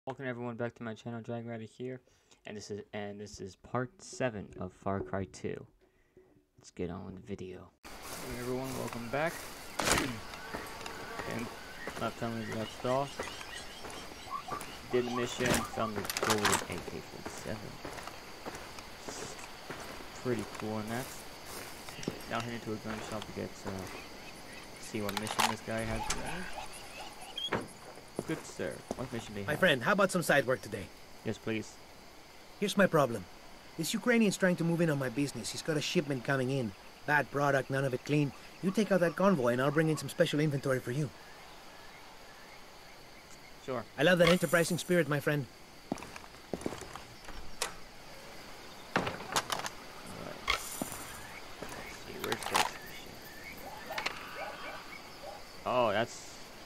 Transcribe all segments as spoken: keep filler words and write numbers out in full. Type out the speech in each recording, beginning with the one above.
Welcome everyone back to my channel, Drag Rider here, and this is and this is part seven of Far Cry two. Let's get on with the video. Hey everyone, welcome back. And last time we left off, did the mission, found the golden A K forty-seven. Pretty cool on that. Now heading to a gun shop to get uh, see what mission this guy has today. Good sir, what mission do you My have? friend, how about some side work today? Yes, please. Here's my problem. This Ukrainian's trying to move in on my business. He's got a shipment coming in. Bad product, none of it clean. You take out that convoy and I'll bring in some special inventory for you. Sure. I love that enterprising spirit, my friend. Alright. Let's see, where's this mission? Oh, that's...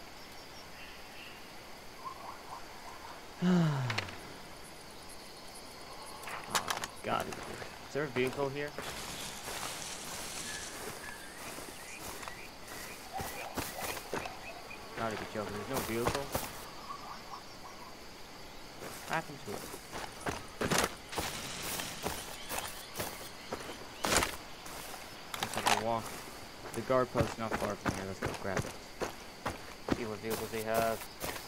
Oh, God, is there a vehicle here? Gotta be joking, there's no vehicle. What happened to it? Let's have to walk. The guard post's not far from here, let's go grab it. See what vehicles they have.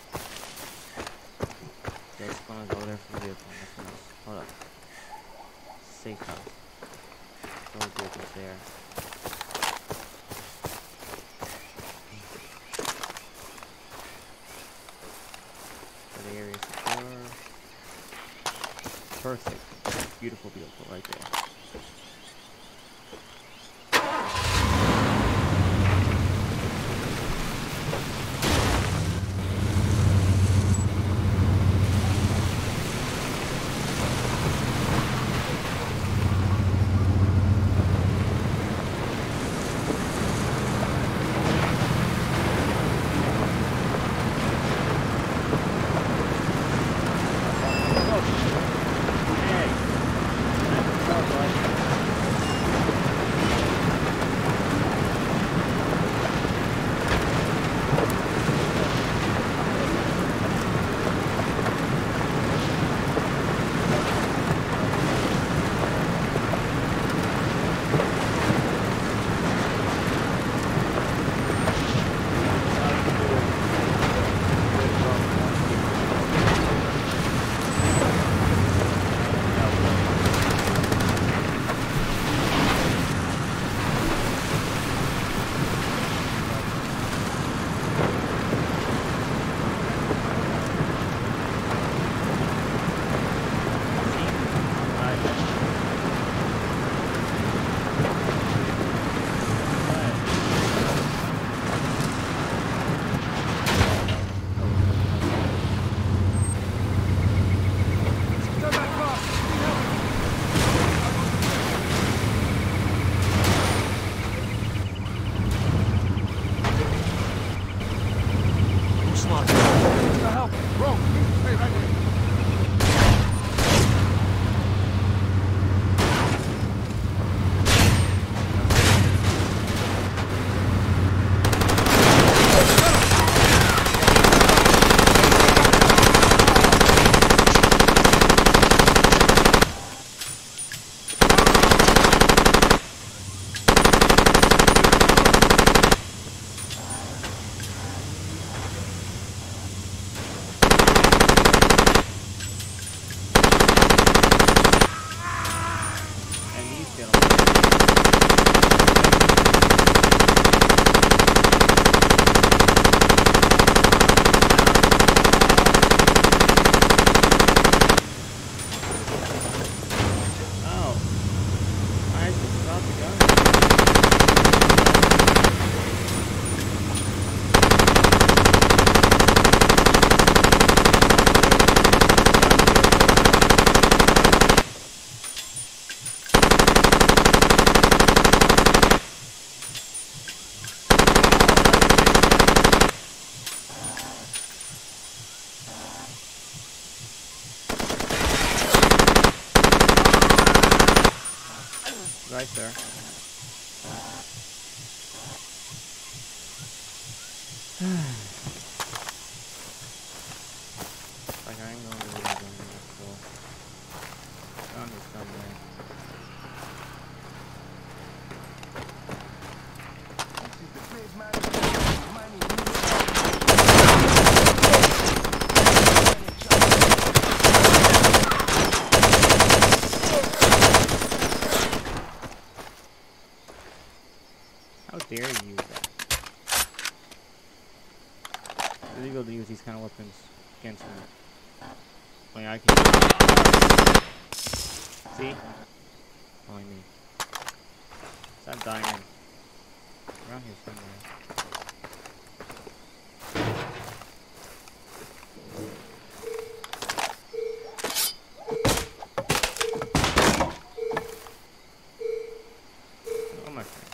Yeah, just gonna go there for the vehicle. That's nice. Hold up. Safe house. Those vehicles there. So the area is secure. Perfect. Beautiful vehicle right there. Right there. Like I ain't dare you use that? It's illegal to use these kind of weapons against me. I mean, I can. See? Only me. It's that diamond. Around here somewhere. Oh my friend.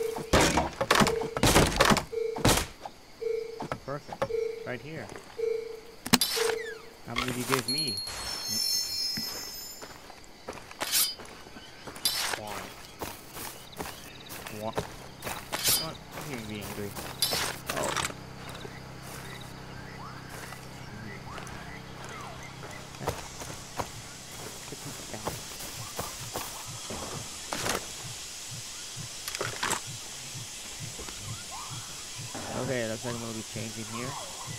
Perfect. Right here. How many did you give me? One. One. What? I'm gonna be angry. Oh. That's... Put this down. Okay, looks like I'm gonna be changing here.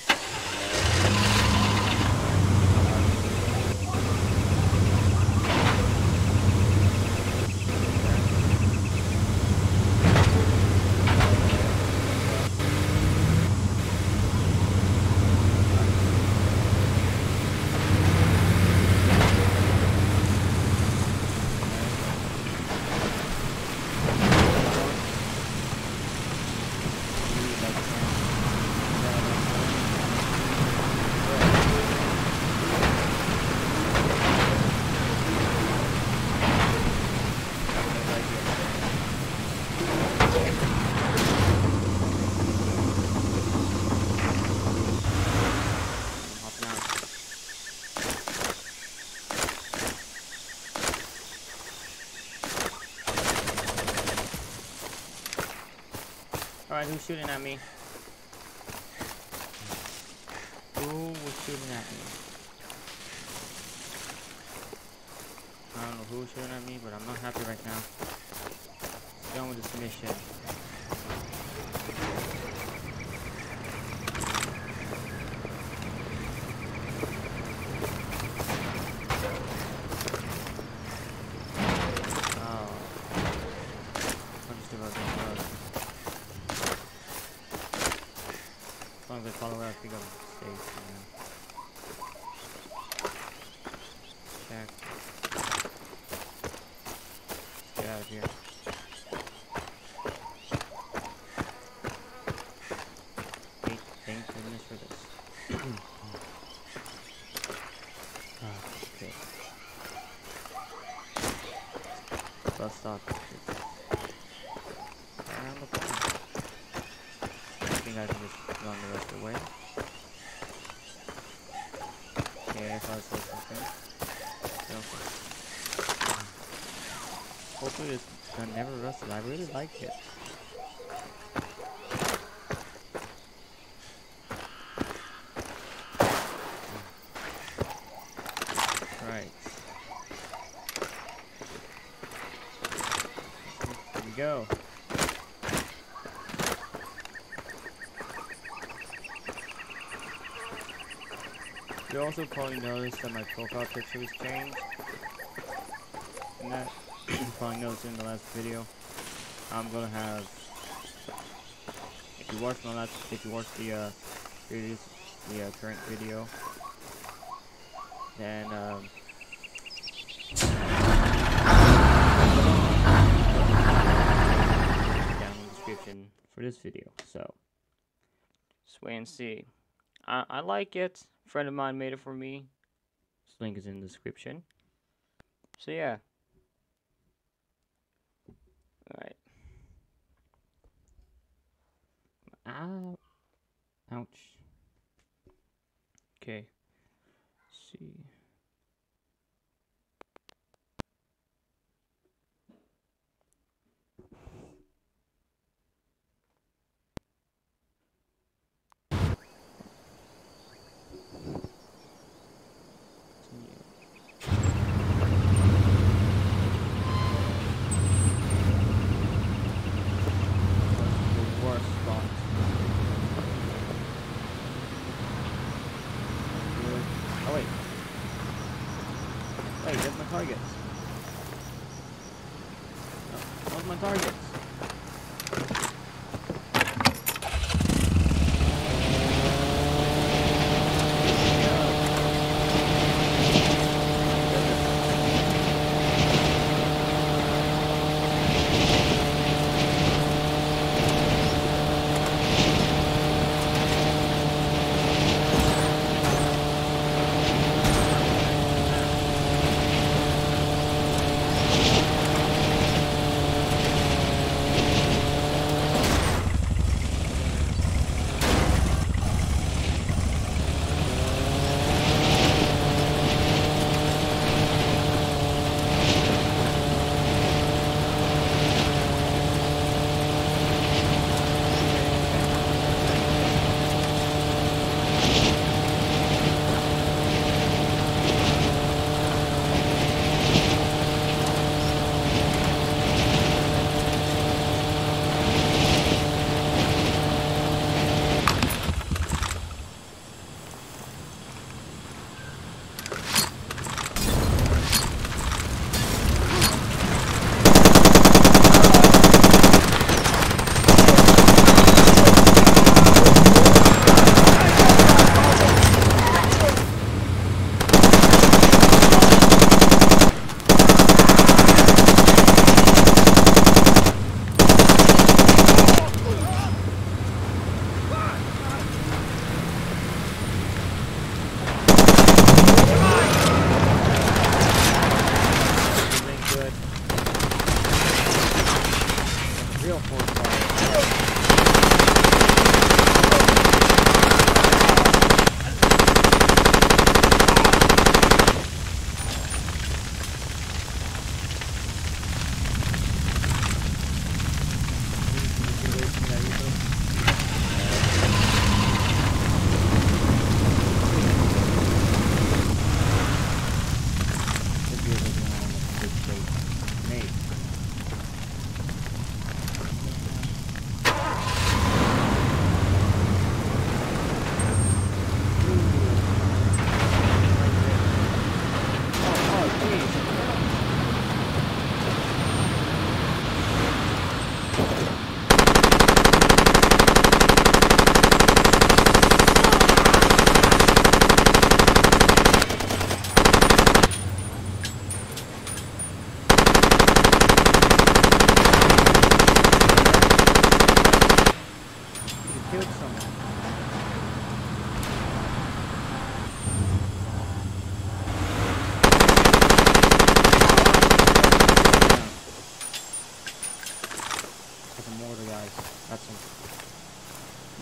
Alright, who's shooting at me? Who was shooting at me? I don't know who's shooting at me, but I'm not happy right now. Let's go on with this mission. Oh. I'll just do about this road. As long as I follow where I think I'm safe, man. Check. Let's get out of here. Thank, thank goodness for this. Oh, okay. Bus stop. Around the corner. I think I can just run the rest of the way. Okay, I thought I saw something. No. Hopefully this gun never rusted. I really like it. Right. Here we go. You also probably noticed that my profile picture was changed. And that you probably noticed in the last video. I'm gonna have. If you watched my last, if you watched the uh, previous, the uh, current video, then um. down in the description for this video. So, just wait and see. I I like it. A friend of mine made it for me. This link is in the description. So yeah. Alright. Ow. Ouch. Okay. Let's see. Hey, that's my targets. Oh, those are my targets.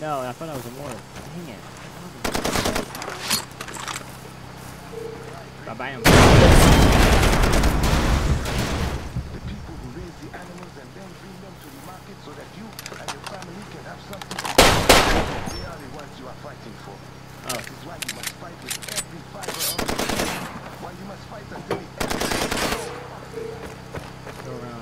No, I thought that was a mortar. Dang it. Bye-bye. The people who raise the animals and then bring them to the market so that you and your family can have something. They are the ones you are fighting for. Oh. This is why you must fight with every fiber of your being. Why you must fight until the end. Go around.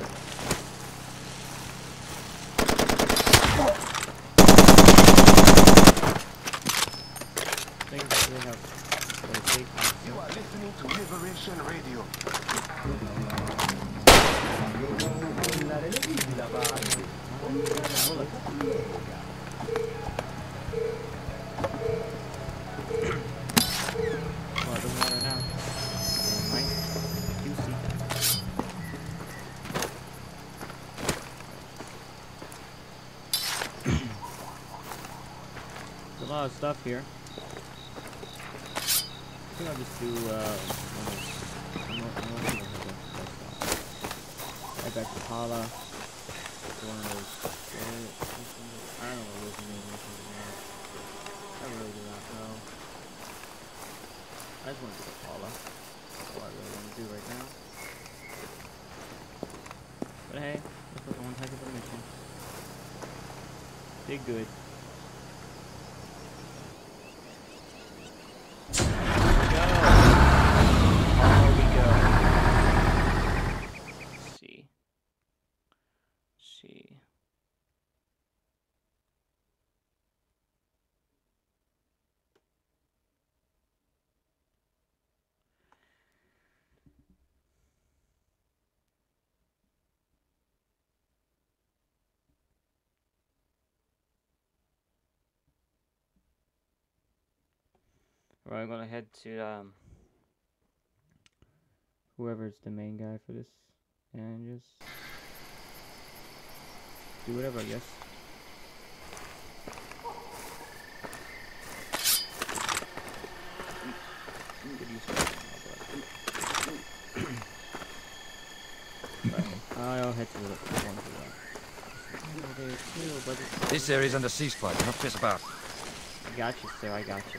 Things that we have. You are listening to Liberation Radio. Well, it doesn't matter now. Nice. Juicy. There's a lot of stuff here. I think I'll just do, uh, one of, one more, one more thing of the best stuff. Right back to Hala. One of those, I don't know what his name is. I really do not know. I just want to do the Hala. That's all I really want to do right now. But hey, this was one heck of a mission. Did good. Right, I'm gonna head to um, whoever's the main guy for this, and just do whatever, I guess. Could use but I'll head to the one to the. This area's under ceasefire. Do not piss about. I got you, sir. I got you.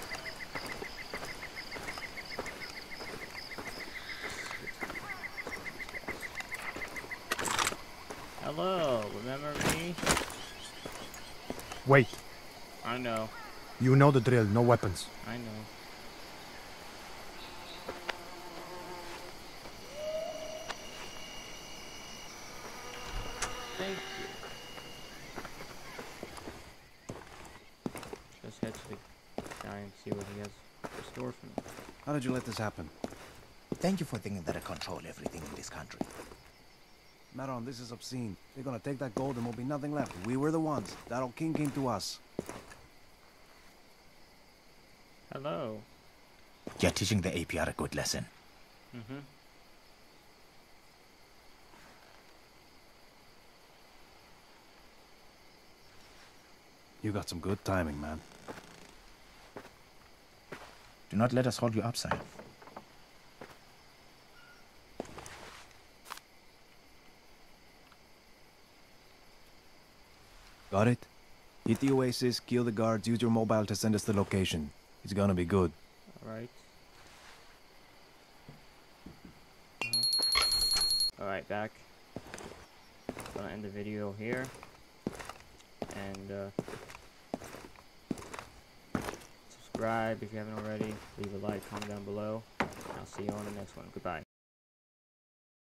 Hello, remember me? Wait. I know. You know the drill, no weapons. I know. Thank you. Just head to the guy and see what he has in store for me. How did you let this happen? Thank you for thinking that I control everything in this country. Maron, this is obscene. They're gonna take that gold and there'll be nothing left. We were the ones. That old king came to us. Hello. You're teaching the A P R a good lesson. Mm-hmm. You got some good timing, man. Do not let us hold you up, sire. Got it? Hit the oasis, kill the guards, use your mobile to send us the location. It's gonna be good. Alright. Uh, Alright, back. Gonna end the video here. And, uh... subscribe if you haven't already. Leave a like, comment down below. I'll see you on the next one. Goodbye.